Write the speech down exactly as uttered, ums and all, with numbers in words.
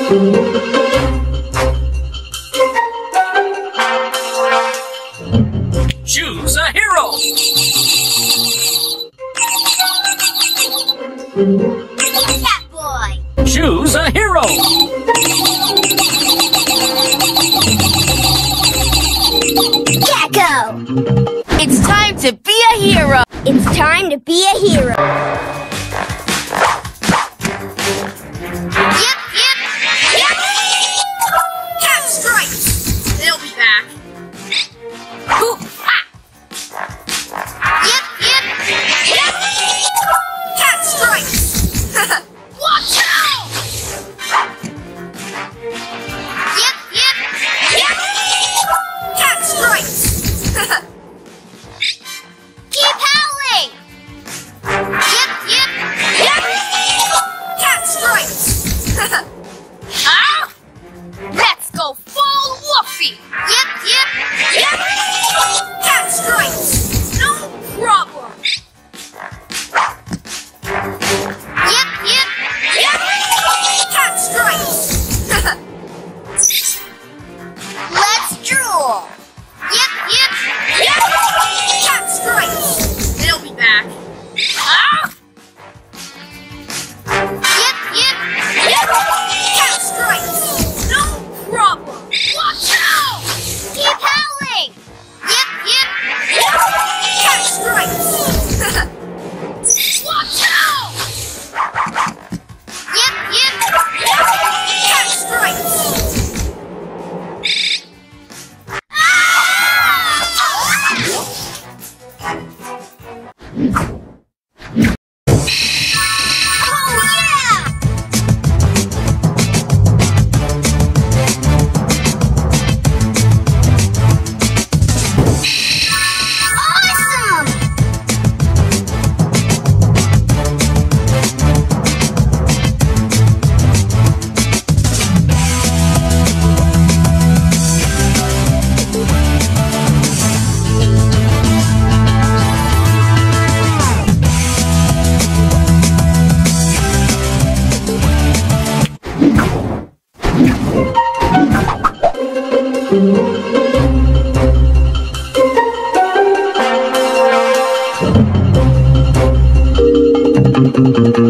Choose a hero! Catboy! Choose a hero! Gecko! It's time to be a hero! It's time to be a hero! Yep, yep, yep! Cat strikes! They'll be back. Ooh, ha! Yep, yep, yep! Cat strikes! Watch out! Yep, yep, yep! Cat strikes! Keep howling! Yep, yep, yep! Cat strikes! Ah! Let's go full woofy! Yep, yep, yep! Cat strikes! No problem! Yep, yep, yep! Cat strikes! Let's drool! Yep, yep, yep! Cat strikes! They'll be back. Ah! Yep, yep, yep! Cat strikes! No problem! Watch out! Keep howling! Yep, yep, yep! Cat strikes! Watch out! Yep, yep, yep! Cat strikes! Thank you.